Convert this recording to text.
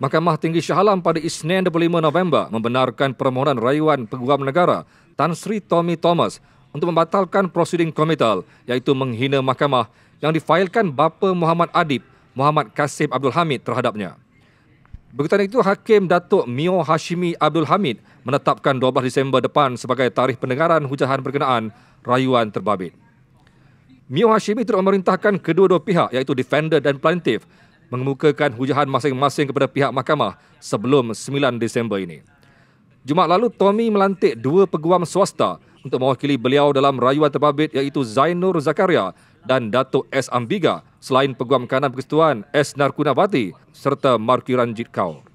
Mahkamah Tinggi Shah Alam pada Isnin 25 November membenarkan permohonan rayuan Peguam Negara Tan Sri Tommy Thomas untuk membatalkan prosiding komitel iaitu menghina mahkamah yang difailkan bapa Muhammad Adib, Muhammad Kasim Abdul Hamid terhadapnya. Berkaitan itu, Hakim Datuk Mio Hashimi Abdul Hamid menetapkan 12 Disember depan sebagai tarikh pendengaran hujahan berkenaan rayuan terbabit. Mio Hashimi turut memerintahkan kedua-dua pihak iaitu defender dan plaintiff mengemukakan hujahan masing-masing kepada pihak mahkamah sebelum 9 Disember ini. Jumaat lalu, Tommy melantik dua peguam swasta untuk mewakili beliau dalam rayuan terbabit iaitu Zainur Zakaria dan Datuk S. Ambiga selain Peguam Kanan Persekutuan S. Narkunavati serta Marki Ranjit Kaur.